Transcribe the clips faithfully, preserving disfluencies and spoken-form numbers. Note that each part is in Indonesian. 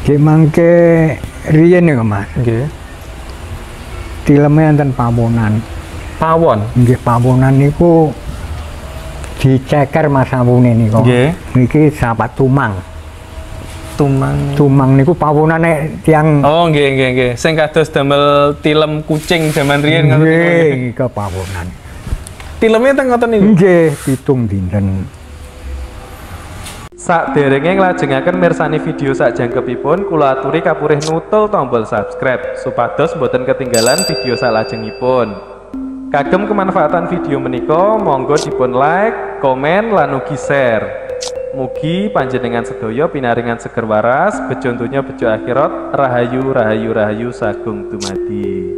Di mangke riyen niku Mas. Nggih. Tileme enten Pawonan. Pawon. Nggih, Pawonan niku diceker Mas sawune niku. Nggih. Niki sahabat Tumang. Tumang. Tumang niku pawonane tiyang. Oh, nggih nggih nggih. Sing kados damel tilem kucing zaman riyen ngoten niku. Nggih, ke Pawonan. Tilemnya teng ngoten niku. Nggih, pitung dinten. Sakderenge nglajengaken mirsani video sakjangkepipun, kula aturi kapurih nutul tombol subscribe supados boten ketinggalan video salajengipun. Kagem kemanfaatan video menika, monggo dipun like, komen, lan ugi share. Mugi panjenengan sedaya pinaringan seger waras, bejo donya bejo akhirat, rahayu rahayu rahayu sagung dumadi.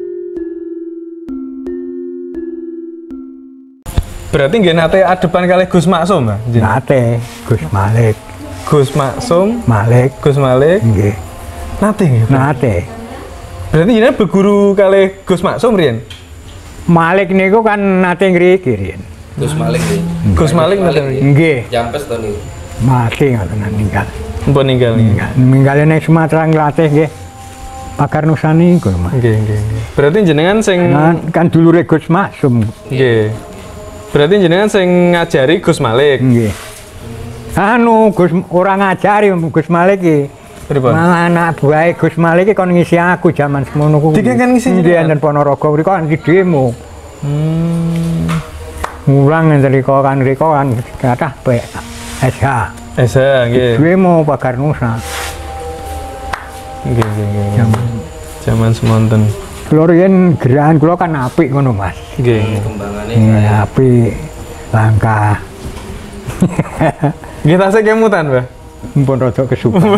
Berarti nggih nate adepan kalih Gus Maksum, Mbah? Nate, Gus Malik. Gus Maksum, Malik. Gus Malik. Nggih. Nate nggih. Nate. Berarti jenengan berguru kalih Gus Maksum riyen? Malik niku kan nate ngriki riyen. Gus Malik nggih. Gus Malik nate. Nggih. Jampes to niku. Mati ngoten ninggal. Mpun ninggal nggih. Ninggal ning Sumatera nglatih nggih. Pakar Nusani niku Mas. Nggih, nggih, nggih. Berarti jenengan sing Nah, kan dulure Gus Maksum. nggih. Berarti jenengan sing ngajari Gus Malik. Nggih. Anu Gus ora ngajari Gus Malik iki. Pripun? Malah anak buahe Gus Malik iki kon ngisi aku jaman semono kuwi. Dike kan ngisi Nggih, jenengan? enten Ponorogo mriku kan di demo. Hmm. Mulang ngendika kan mriku kan kathah P S H. Esa nggih. Demo Pakar Nusa. Nggih, nggih, nggih. Jaman Zaman semonten. kula riyen gerakan kula kan apik ngono Mas. Nggih, nggih. Kembangane Nggih, apik langkah. Nggih tasih kemutan, Mbah. Mumpun rada kesupen.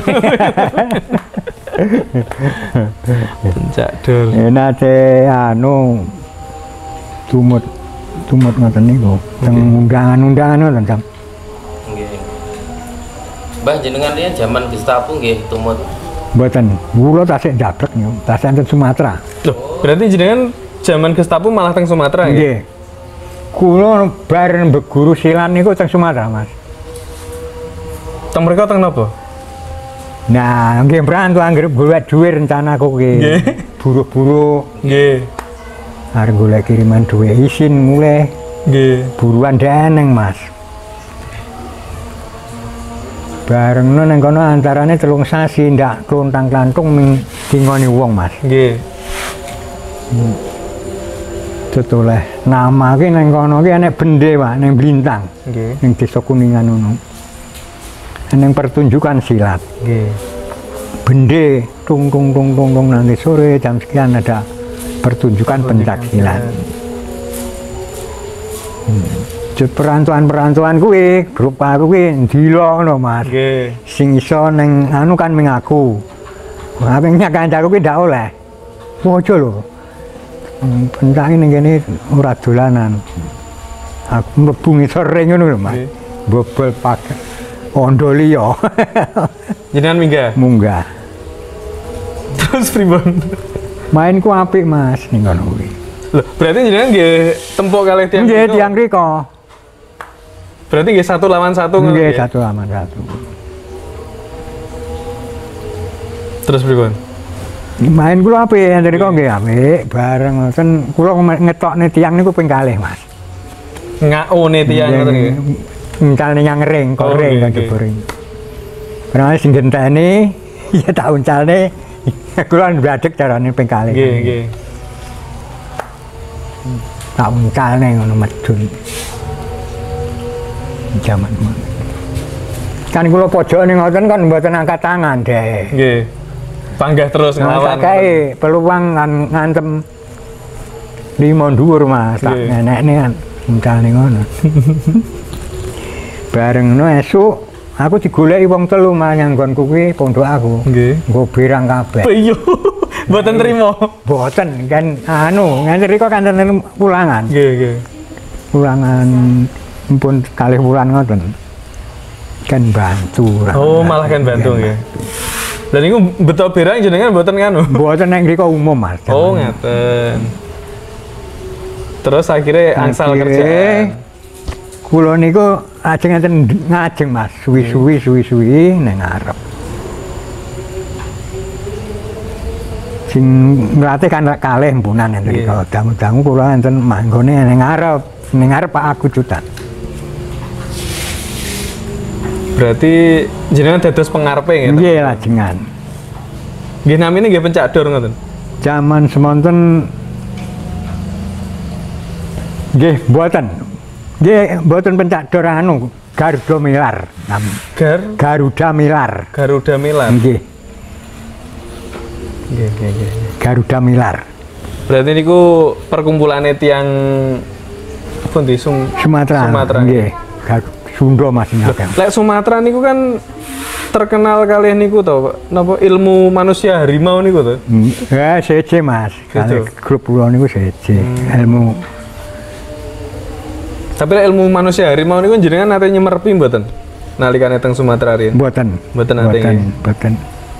Pencak dol. Nate anu tumut tumut ngoten niku. Teng undangan-undangan ngoten Jam. nggih. Mbah jenengan riyen jaman Gestapo nggih tumut. Mboten, kula tasik ndabrek niku, tasik enten Sumatera. Loh, berarti jenengan zaman Gestapo malah teng Sumatera nggih? Nggih. Kula bar beguru silat niku teng Sumatera, Mas. Teng mriko teng napa? Nah, nggih mrantu anggere golek dhuwit rencanaku ki. Nggih. Buru-buru Nggih. arep golek kiriman dhuwit isin mulai Nggih. buruan deneng, Mas. Bareng nang kono antarane telung sasi ndak klontang-klantung ming dingoni wong, Mas. Nggih. Tetoleh nama ki nang kono ki enek bende, Pak, ning Blintang. Nggih. Ning Desa Kuningan ngono. Ning pertunjukan silat. Nggih. Bende tung tung tung tung tung nanti sore jam sekian ada pertunjukan pencak silat. Hmm. Perantuan-perantuan kuwi, berupa kuwi ndila ngono, Mas. Nggih. Sing iso ning anu kan ming aku. Lah ping kancaku kuwi ndak oleh. Mojo lho. Pencak ning kene ora dolanan. Aku mlebu ngisor ring ngono lho, Mas. Nggih. Bobol pak ondo liya. Jenengan minggah. Munggah. Terus pripun? Mainku apik, Mas, ning kono kuwi. Loh, berarti jenengan nggih tempuk kalih tiyang Nggih, mriko? tiyang riko. Berarti nggih satu lawan satu ngono Nggih, nggih? satu lawan satu. Terus pripun? Main kula apik, yen riko nggih apik, bareng ngoten kula ngetokne tiyang niku ping kalih, Mas. Ngaone tiyang ngoten nggih. Uncalne nyang ring, Oh, kok ring nggih, kan nggih. jebul ring. Barang sing genteni ya tak uncalne kula ndadek carane ping kalih. Nggih, nggih. Tak uncalne ngono medun. Jaman ngono. Kan kula pojok ning ngoten kan mboten angkat tangan, Dek. Nggih. Panggah terus nglawan. Kae peluang kan ngantem lima dhuwur, Mas. Tak Nggih. nenekne kan uncalne ngono. Bareng no esuk aku digoleki wong telu Mas nang nggonku kuwi pondok aku. Nggih. Nggo berang kabeh. Iya. Mboten trimo. Boten kan anu nganti riko kan enten ulangan. Nggih, nggih. Ulangan pun kalih wulan ngoten. Kan bantu. Oh, malah kan bantu nggih. Lah niku beto berang jenengan mboten nganu. Mboten ning riko umum, Mas. Oh, ngaten. Terus akhirnya angsal Akhire, kerjaan. Kula niku ajeng enten ngajeng, Mas. Suwi-suwi suwi-suwi ning ngarep. sing nglatih kan kalih mpunan enten Nggih. kalau dangu-dangu kula enten manggone ning ngarep ning ngarep Pak Agus Cutan. Berarti jenengan dados pengarepe nggih. Nggih lajengan. Nggih namine nggih Pencak Dor ngoten. Zaman semonten nggih mboten. Nggih mboten Pencak Dor anu Garuda Milar. Nam. Gar Garuda Milar. Garuda Milan. Nggih, Nggih nggih nggih. Garuda Milar. Berarti niku perkumpulannya tiang apa ndi Sum Sumatera. Sumatera. Nggih. Garu- Sunda Mas Loh, Nyaken. lek Sumatera niku kan terkenal kalian niku to, Pak. Napa ilmu manusia harimau niku to? Hmm, Ya, sece Mas. Kali Seje. grup kula niku sece. Hmm. Ilmu Tapi lek ilmu manusia harimau niku jenengan nate nyemerpi mboten? Nalikane teng Sumatera riyen. mboten. Mboten nate Mboten, nggih. mboten.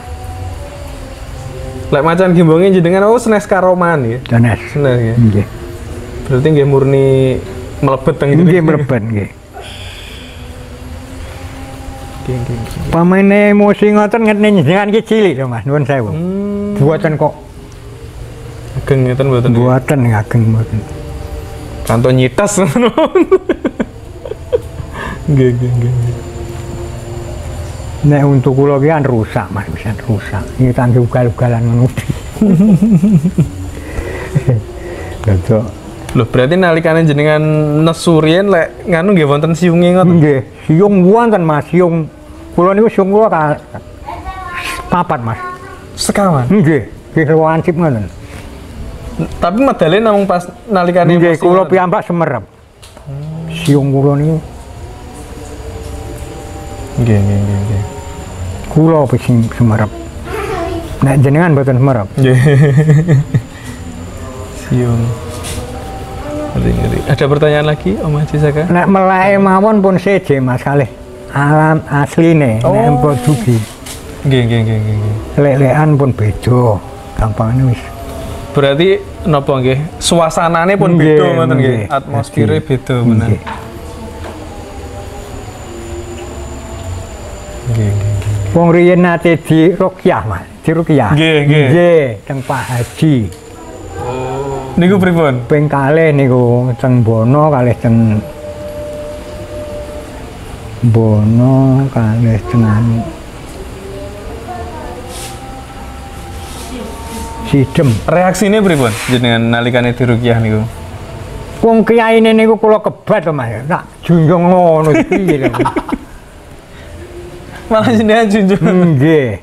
Lek macan gimbonge jenengan oh senes karoman nggih. Danes. Senes nggih. Nggih. Berarti nggih murni mlebet teng Nggih mlebet nggih. Nggih, nggih, nggih. Pamene emosi ngoten ngetne jenengan iki cilik lho Mas, nuwun sewu. Hmm. Buatan kok Ageng ngeten mboten. nggih. buatan ngageng mboten. Kanto nyitas ngono. Nggih, nggih, nggih. Nek untuk kula ki kan rusak Mas, bisa rusak. Iki kangge ugal-ugalan ngono. Dadak Loh, berarti nalikane jenengan nesu riyen lek nganu nggih wonten siunge ngoten. nggih, siung wonten Mas, siung kula niku siung kula ka papat Mas. Sekawan. Nggih, nggih wancip ngoten. Tapi medale namung pas nalikane Nggih, emosi kula ngoten. piyambak semerep. Siung kula niku Nggih, nggih, nggih, nggih. kula sing semerep. Nek jenengan mboten semerep. Nggih. Siung. Ngeri, ngeri. Ada pertanyaan lagi, Om Haji Saka? Nek melake mawon pun seje Mas kalih. Alam asline Oh. nek mbok dugi. Nggih, nggih, nggih, nggih, nggih. Lek-lekan pun beda. Gampangane wis. Berarti napa nggih? Suasanane pun Nggih, beda ngoten nggih. nggih. Atmosfere Nggih. beda bener. Nggih. Nggih, nggih, nggih. Wong riyen nate di ruqyah Mas, di ruqyah. Nggih, nggih. Nggih, teng Pak Haji. Niku pripun? Ping kalih niku teng Bono kalih teng Bono kalih teng anu. Sidem. Reaksine pripun jenengan nalikane diruqyah niku? Wong kiyaine niku kula kebat to Mas. Tak junjung ngono iki piye lho. Malah jenengan junjung. Nggih.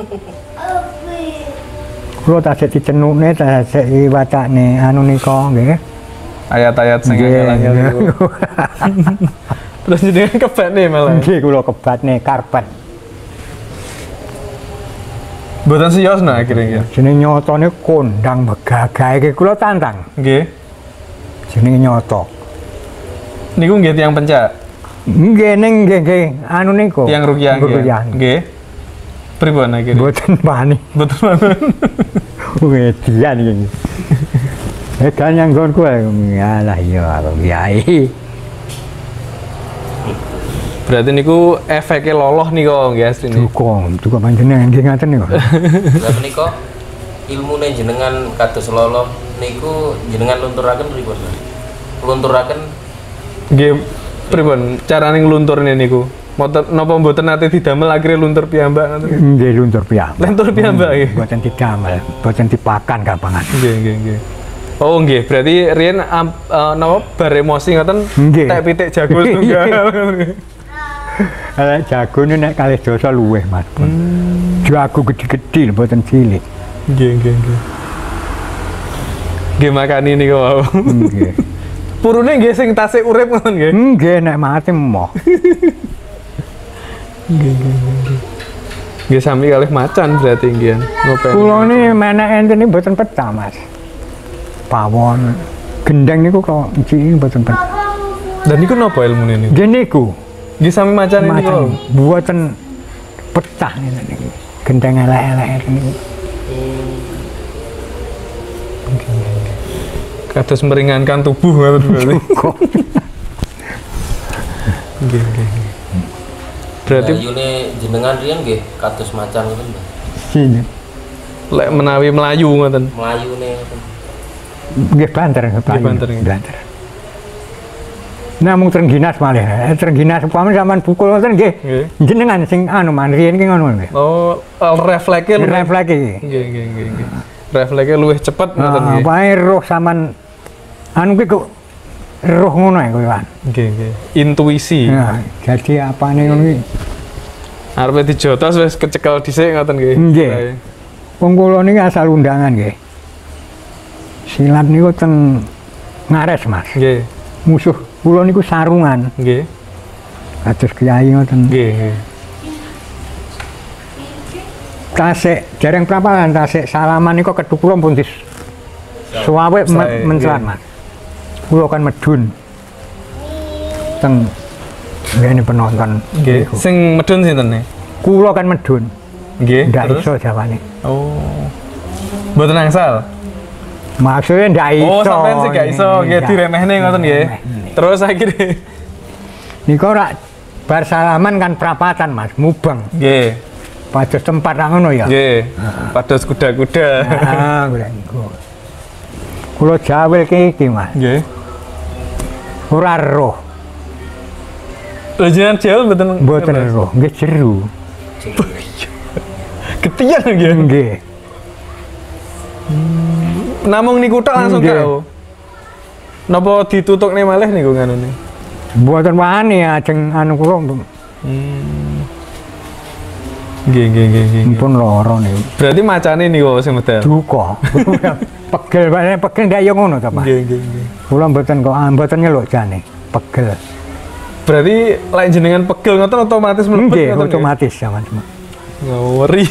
Kula tasik dicenukne, tasik iwatane anu nika nggih. Ayat-ayat sing Nggih. angel-angel niku. Terus jenengan kebane malah. Nggih kula kebatne karpet. Mboten siyos nah akhirnya nggih. Jeneng nyotane kondang begagahe iki kula tantang. Nggih. Jenenge nyoto. Niku nggih tiyang pencak, Nggih ning nggih nggih anu niku. tiyang ruqyah nggih. Ruqyah. Nggih. Pripun akhirnya? Mboten wani. Mboten manut. Wedian iki. Edan yang nggonku alah iya aku kiai. Berarti niku efeknya loloh niku nggih asline. Dukung, dukung panjenengan nggih ngaten niku. Lah menika ilmune jenengan kados loloh niku jenengan lunturaken pripun? Lunturaken Nggih pripun carane nglunturne niku? Motor napa mboten nate didamel akhirnya luntur piyambak ngoten? Nggih luntur piyambak. Luntur piyambak nggih. Mboten didamel, mboten dipakan gampangan. Nggih, nggih, nggih. Oh nggih, berarti riyen am- eh, napa bar emosi ngoten Nggih. tek pitik jago tunggal. Elek jagone nek kalih dosa luweh, Mas. Hmm. Jago gede-gede mboten cilik. Nggih, nggih, nggih. Nggih makani niku wau. Nggih. Purune nggih sing tasik urip ngoten nggih. Nggih nek mati emoh. Nggih sami kalih macan berarti nggih. Ngopen. Kula ni menek enten iki mboten pecah, Mas. Pawon. Gendeng niku kok cilik mboten pecah. Dan niku napa ilmune niku? Nggih niku. Nggih sami macan niku. Macam mboten pecah ngene niki. Gendeng elek-elek niku. Kados meringankan tubuh ngoten berarti. Kok Nggih, nggih. nggih. Berarti ayune jenengan riyen nggih kados macan ngoten. Mbak. sini. Lek menawi Melayu ngoten. Melayu nih. Nggih banter, banter, nggih. banter. Namung Trengginas malih. Trengginas upami sampean pukul ngoten nggih. Nggih. Jenengan sing anu man riyen ki ngono nggih. Oh, refleks luwih. Refleks iki. Nggih, nggih, nggih, nggih. Refleksnya luwih cepet ngoten Ah, nggih. wae roh sampean anu ki kok roh ngono ya kowe kan. Nggih, nggih. Intuisi. Nah, jadi apane ngono ki. Arepe dijotos wis kecekel dhisik ngoten nggih. Nggih. Wong kula niki asal undangan nggih. Silat niku teng Ngares, Mas. Nggih. Musuh kula niku sarungan. Nggih. Kados kiai ngoten. Nggih, nggih. Tasik dereng prapalan tasik salaman niku keduk kula pun dis suawe Sae, mencelat, nggih. Mas. Kula kan medun. Teng ngene penonton. Nggih. niku. Sing medun sinten nih? Kula kan medun. Nggih. Ndak Terus? iso jawane. Oh. Mboten angsal. Maksudnya ndak iso. Oh, sampean sih gak iso, nggih Ndak. diremehne ngoten nggih. Diremehne. Terus akhirnya Niku ora bar salaman kan prapatan, Mas, mubeng. nggih. Pados tempat ra ngono ya. Nggih. Pados kuda-kuda. Ah, kula niku. Kula jawel iki, Mas. Nggih. Ora roh, Lha jenengan jauh mboten mboten roh, nggih jeru. Ketian nggih. Nggih. Namung niku tok langsung Nggih. kau. Napa ditutukne malih niku nganune? Mboten wani ajeng anu kula Hmm. Nggih, nggih, nggih, nggih. pun lara niku. Berarti macane niku sing medal. Duka. Pegel bae pegel ndak yo ngono to, Pak. Nggih, nggih, nggih. Kula mboten kok ah, mboten nyeluk jane. Pegel. Berarti lek jenengan pegel ngoten otomatis mlebet Nggih, ngoten. otomatis sampean semua. Ngawuri.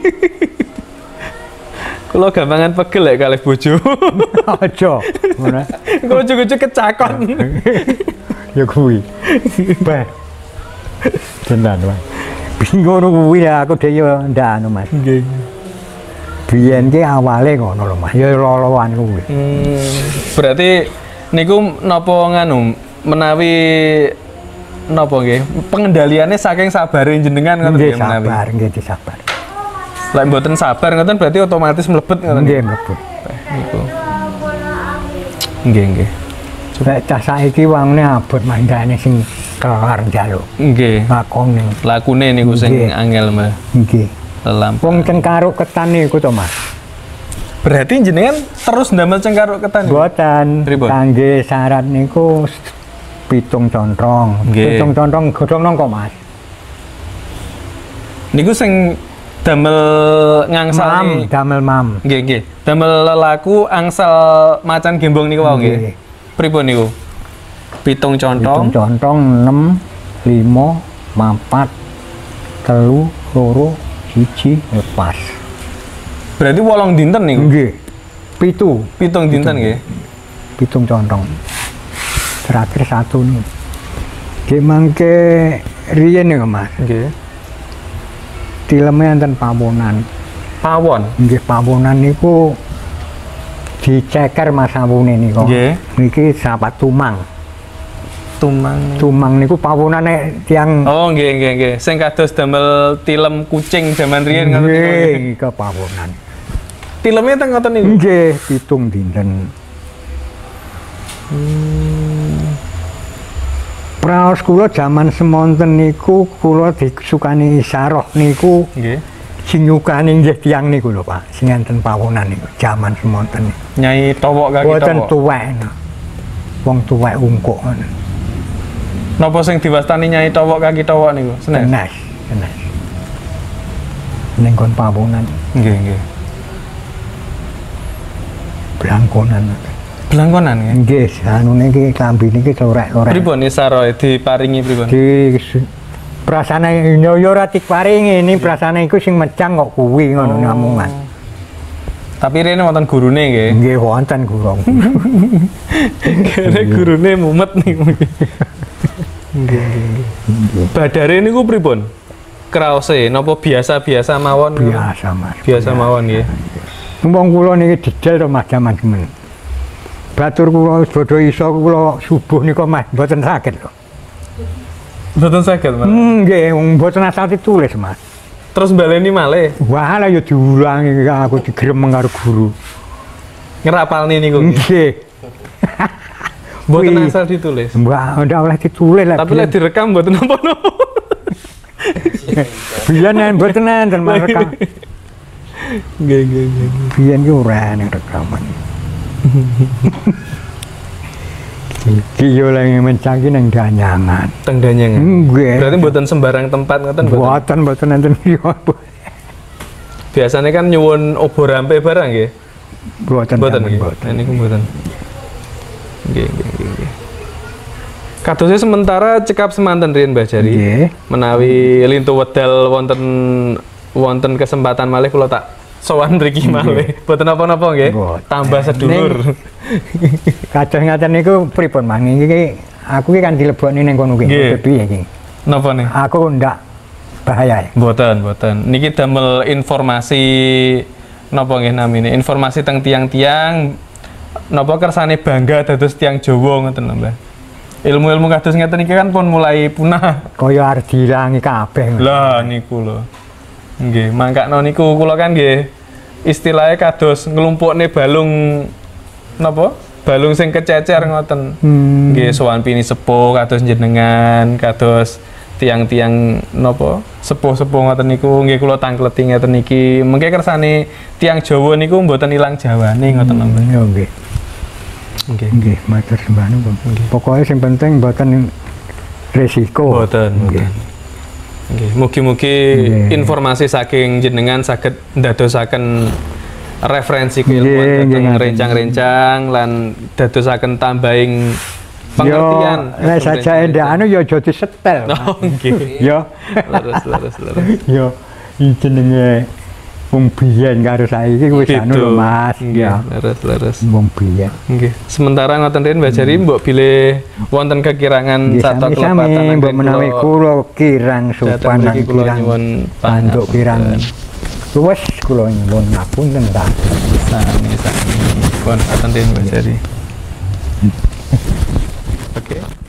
Kalau gampangan pegel lek kalih bojo. Aja. Ngono. Kok ujug-ujug kecakon. Ya kuwi. Bah. Tenan wae. Bingung kuwi ya aku dhewe ndak anu, Mas. Nggih. Biyen ki awale ngono lho, Mas. Ya loloan kuwi. Hmm, berarti niku napa nganu menawi napa nggih pengendaliannya saking sabare jenengan ngoten Nggih nggih menawi. sabar, nggih disabar. Lek mboten sabar ngoten berarti otomatis mlebet ngoten Nggih mlebet. niku. Nggih, nggih. Nek cah saiki wangune abot mandane sing kelar njaluk. Nggih. Lakone. Lakune niku sing Nggih. angel Mbah. Nggih. Lelam. Wong cengkaruk ketan niku to, Mas. Berarti jenengan terus ndamel cengkaruk ketan. Mboten. Pripun? Kangge syarat niku pitung controng. Nggih. Pitung controng godhong nangka, Mas. Niku sing damel Mam, ngangsal damel mam. nggih nggih. Damel lelaku angsal macan gembong niku wae nggih. Nggih. Pripun niku? Pitung Pitung contong. controng enam, lima, empat, telu, loro, siji, lepas. Berarti wolong dinten niku. Nggih. Pitu, Pitung dinten nggih. pitung controng. Terakhir satu nih. Ki mangke riyen niku, Mas. Nggih. Tileme enten pawonan. Pawon. Nggih pawonan niku diceker Mas sawune niku. Nggih. Niki sahabat tumang. Tumang. Tumang niku pawonane tiang Oh nggih nggih nggih. Sing kados damel tilem kucing zaman riyen ngoten niku. nggih ke pawonan. Tilemnya teng ngoten niku. Nggih, pitung dinten. Praos kula jaman semonten niku kula disukani isaroh niku Nggih. sing nyukani nggih tiyang niku lho Pak, sing enten pawonan niku jaman semonten niku. Nyai towok kaki Boten towok. tuwek. Wong tuwek ungkuk ngono. Napa sing diwastani nyai towok kaki towok niku? Senes. Tenas, tenas. Ning kon pawonan Nggih nggih. blangkonan. Blangkonan nggih. Nggih, anune iki klambi niki lorek-lorek. Pripun isaroe diparingi pripun? Di prasane yo yo ora diparingi, ini prasane iku sing mejang kok kuwi ngono ngamungan. Tapi rene wonten gurune nggih. Nggih wonten gurung. Kene gurune mumet niku. Nggih nggih. Badare niku pripun? Kraose napa biasa-biasa mawon? Biasa Mas. Biasa mawon nggih. Wong kula niki didel to Mas jaman semen. Batur kula wis bodho iso kula subuh nika Mas mboten saged lho. Mboten saged, Mas. Hmm, nggih, wong mboten asal ditulis Mas. Terus baleni malih. Wah lah ya diulangi aku digremeng karo guru. Ngerapalne niku. Nggih. Mboten Wih. asal ditulis. Mbak ndak oleh ditulis lah. Tapi lek direkam mboten napa-napa. biyen yen mboten enten rekam. Nggih, nggih, nggih. Biyen ki ora ning rekaman. Iki yo lagi mencaki nang danyangan. Teng Danyangan. Nggih. Berarti mboten sembarang tempat ngoten mboten. Mboten mboten enten riyo. Biasanya kan nyuwun obor rampe barang nggih. Mboten Mboten jaman nggih. mboten. Nah niku mboten. Nggih, nggih, nggih, nggih. Kadosnya sementara cekap semanten riyen Mbah Jari. Nggih. Menawi lintu wedal wonten wonten kesempatan malih kula tak sowan mriki malih. Mboten napa-napa nggih. Mboten. Tambah sedulur. Kados ngaten niku pripun Mang iki aku ki kan dilebokne ning kono ki. Nggih. Piye iki? Napa nih? Aku ndak bahaya. Mboten, mboten. Niki damel informasi napa nggih namine? Informasi teng tiang-tiang napa kersane bangga dados tiang Jawa ngoten lho, Mbah. Ilmu-ilmu kados ngeten iki kan pun mulai punah. Kaya arep dilangi kabeh. Lah niku lho. Nggih, mangkakno niku kula kan nggih istilahnya kados nglumpukne balung napa? Balung sing kececer ngoten. Hmm. Nggih sowan pini sepuh kados jenengan, kados tiang-tiang napa? Sepuh-sepuh ngoten niku nggih kula tangkleti ngeten niki. Mengke kersane tiang Jawa niku mboten ilang jawane ngoten lho. Mbak. Yo nggih. Nggih. Nggih, matur sembah niku. Pokoke sing penting mboten resiko. Mboten, mboten. Nggih, mugi-mugi Nggih. informasi saking jenengan saged ndadosaken referensi keilmuan Nggih, nggih, dhateng ngaten. rencang-rencang lan dadosaken tambahing pengertian. Yo, nek saja endak anu yo aja disetel. Oh, nggih. Yo. Leres, leres, leres. Yo iki jenenge wong biyen karo saiki wis anu lho Mas. Nggih, Ya. leres, leres. Wong biyen. Nggih. Sementara ngoten riyen Mbak Jari mbok bilih wonten kekirangan Nggih, satu kelepatan sami-sami mbok anggen menawi kula kula kirang dateng sopan lan mriki kula kirang nyuwun panduk kirang. pangapunten. Wes kula nyuwun ngapunten ta. Sami sami. Pun ngoten riyen Mbak Jari. Oke.